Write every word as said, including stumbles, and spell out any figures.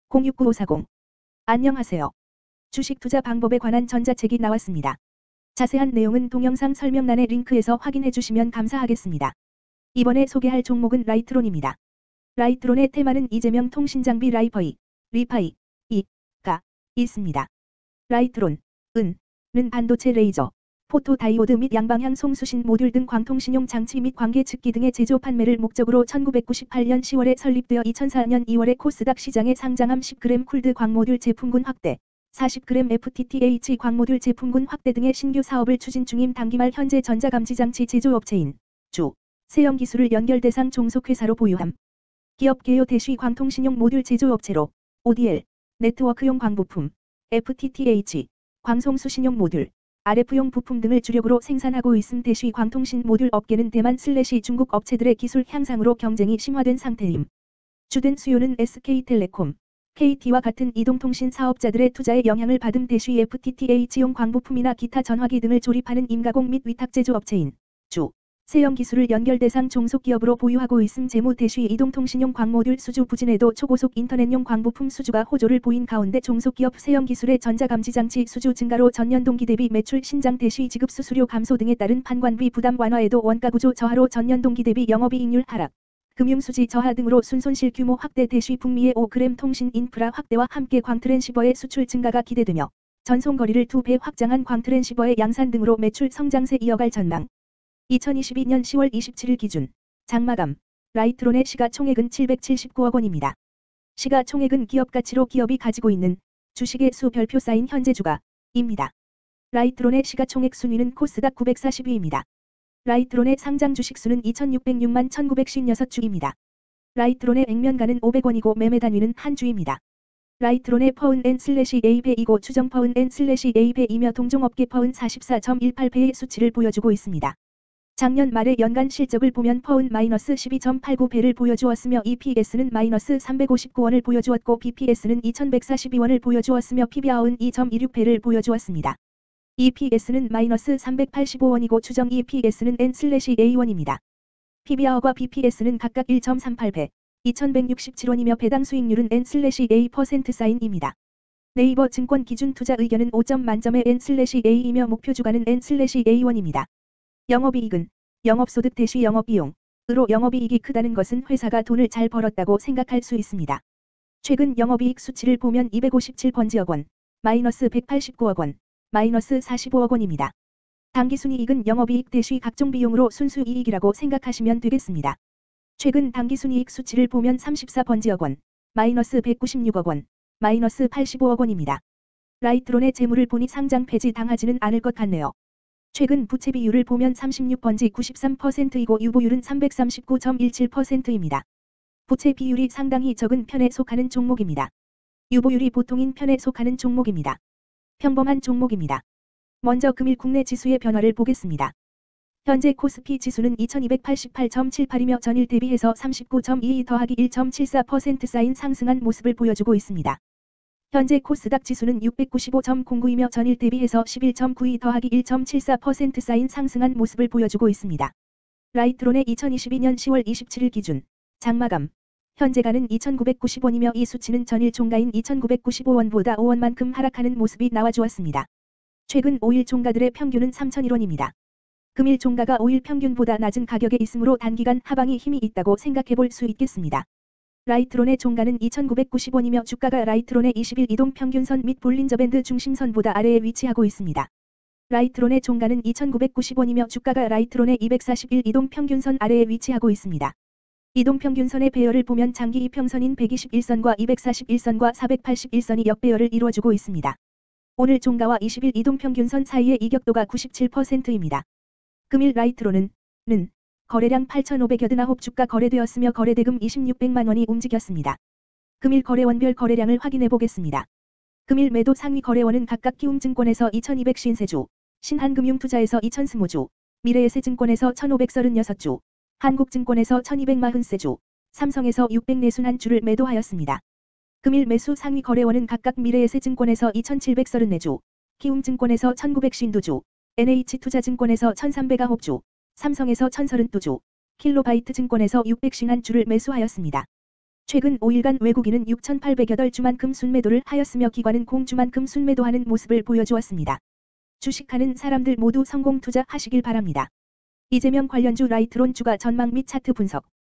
공육구오사공. 안녕하세요. 주식 투자 방법에 관한 전자책이 나왔습니다. 자세한 내용은 동영상 설명란의 링크에서 확인해 주시면 감사하겠습니다. 이번에 소개할 종목은 라이트론입니다. 라이트론의 테마는 이재명 통신장비 라이퍼이, 리파이, 이,가 있습니다. 라이트론, 은, 는 반도체 레이저, 포토 다이오드 및 양방향 송수신 모듈 등 광통신용 장치 및 관계 측기 등의 제조 판매를 목적으로 천구백구십팔년 시월에 설립되어 이천사년 이월에 코스닥 시장에 상장함. 십 그램 쿨드 광모듈 제품군 확대, 사십 그램 에프티티에이치 광모듈 제품군 확대 등의 신규 사업을 추진 중임. 단기말 현재 전자감지장치 제조업체인 주, 세영기술을 연결 대상 종속회사로 보유함. 기업 개요 대쉬 광통신용 모듈 제조업체로 오디엘, 네트워크용 광부품, 에프티티에이치, 광송수신용 모듈, 알에프용 부품 등을 주력으로 생산하고 있음. 대쉬 광통신 모듈 업계는 대만 슬래시 중국 업체들의 기술 향상으로 경쟁이 심화된 상태임. 주된 수요는 에스케이텔레콤, 케이티와 같은 이동통신 사업자들의 투자에 영향을 받음. 대쉬 에프티티에이치용 광부품이나 기타 전화기 등을 조립하는 임가공 및 위탁 제조업체인 주, 세영기술을 연결 대상 종속기업으로 보유하고 있음. 재무 대쉬 이동통신용 광모듈 수주 부진에도 초고속 인터넷용 광부품 수주가 호조를 보인 가운데 종속기업 세영기술의 전자감지장치 수주 증가로 전년 동기 대비 매출 신장. 대쉬 지급 수수료 감소 등에 따른 판관비 부담 완화에도 원가구조 저하로 전년 동기 대비 영업이익률 하락, 금융수지 저하 등으로 순손실 규모 확대. 대쉬 북미의 오 그램 통신 인프라 확대와 함께 광트랜시버의 수출 증가가 기대되며 전송거리를 두 배 확장한 광트랜시버의 양산 등으로 매출 성장세 이어갈 전망. 이천이십이년 시월 이십칠일 기준 장마감 라이트론의 시가총액은 칠백칠십구억 원입니다. 시가총액은 기업가치로 기업이 가지고 있는 주식의 수 별표 쌓인 현재 주가입니다. 라이트론의 시가총액 순위는 코스닥 구백사십 위입니다. 라이트론의 상장 주식수는 이천육백육만 천구백오십육 주입니다. 라이트론의 액면가는 오백 원이고 매매 단위는 한 주입니다. 라이트론의 퍼은 엔 슬래시 에이 배이고 추정 퍼은 엔 슬래시 에이 배이며 동종업계 퍼은 사십사 점 일팔 배의 수치를 보여주고 있습니다. 작년 말의 연간 실적을 보면 퍼은 마이너스 십이 점 팔구 배를 보여주었으며 이피에스는 마이너스 삼백오십구 원을 보여주었고 비피에스는 이천백사십이 원을 보여주었으며 피비알은 이 점 이육 배를 보여주었습니다. 이피에스는 마이너스 삼백팔십오 원이고 추정 이피에스는 엔 슬래시 에이 원입니다. 피비알과 비피에스는 각각 일 점 삼팔 배, 이천백육십칠 원이며 배당 수익률은 엔 슬래시 에이 퍼센트 사인입니다. 네이버 증권 기준 투자 의견은 오 점 만점의 엔 슬래시 에이이며 목표 주가는 엔 슬래시 에이 원입니다. 영업이익은 영업소득 대쉬 영업비용으로 영업이익이 크다는 것은 회사가 돈을 잘 벌었다고 생각할 수 있습니다. 최근 영업이익 수치를 보면 이백오십칠 번지억 원, 마이너스 백팔십구억 원, 마이너스 사십오억 원입니다. 당기순이익은 영업이익 대쉬 각종 비용으로 순수이익이라고 생각하시면 되겠습니다. 최근 당기순이익 수치를 보면 삼십사 번지억 원, 마이너스 백구십육억 원, 마이너스 팔십오억 원입니다. 라이트론의 재물을 보니 상장 폐지 당하지는 않을 것 같네요. 최근 부채 비율을 보면 삼십육 번지 구십삼 퍼센트이고 유보율은 삼백삼십구 점 일칠 퍼센트입니다. 부채 비율이 상당히 적은 편에 속하는 종목입니다. 유보율이 보통인 편에 속하는 종목입니다. 평범한 종목입니다. 먼저 금일 국내 지수의 변화를 보겠습니다. 현재 코스피 지수는 이천이백팔십팔 점 칠팔이며 전일 대비해서 삼십구 점 이이 더하기 일 점 칠사 퍼센트 쌓인 상승한 모습을 보여주고 있습니다. 현재 코스닥 지수는 육백구십오 점 공구이며 전일 대비해서 십일 점 구이 더하기 일 점 칠사 퍼센트 쌓인 상승한 모습을 보여주고 있습니다. 라이트론의 이천이십이년 시월 이십칠일 기준 장마감 현재가는 이천구백구십 원이며 이 수치는 전일 종가인 이천구백구십오 원보다 오 원만큼 하락하는 모습이 나와주었습니다. 최근 오 일 종가들의 평균은 삼천일 원입니다. 금일 종가가 오 일 평균보다 낮은 가격에 있으므로 단기간 하방이 힘이 있다고 생각해 볼 수 있겠습니다. 라이트론의 종가는 이천구백구십 원이며 주가가 라이트론의 이십 일 이동 평균선 및 볼린저 밴드 중심선보다 아래에 위치하고 있습니다. 라이트론의 종가는 이천구백구십 원이며 주가가 라이트론의 이백사십일 이동 평균선 아래에 위치하고 있습니다. 이동 평균선의 배열을 보면 장기 이평선인 백이십일 선과 이백사십일 선과 사백팔십일 선이 역배열을 이루어주고 있습니다. 오늘 종가와 이십 일 이동 평균선 사이의 이격도가 구십칠 퍼센트입니다. 금일 라이트론은 는 거래량 팔천오백팔십구 주가 거래되었으며 거래대금 이천육백만 원이 움직였습니다. 금일 거래원별 거래량을 확인해 보겠습니다. 금일 매도 상위 거래원은 각각 키움증권에서 이천이백오십삼 주, 신한금융투자에서 이천이십 주, 미래에셋증권에서 천오백삼십육 주, 한국증권에서 천이백사십 주, 삼성에서 육백사십일 주를 매도하였습니다. 금일 매수 상위 거래원은 각각 미래에셋증권에서 이천칠백삼십사 주, 키움증권에서 천구백오십이 주, 엔에이치투자증권에서 천삼백구 주, 삼성에서 천삼십이 주, 킬로바이트 증권에서 육백오십일 주를 매수하였습니다. 최근 오 일간 외국인은 육천팔백여덟 주만큼 순매도를 하였으며 기관은 공주만큼 순매도하는 모습을 보여주었습니다. 주식하는 사람들 모두 성공 투자하시길 바랍니다. 이재명 관련주 라이트론 주가 전망 및 차트 분석.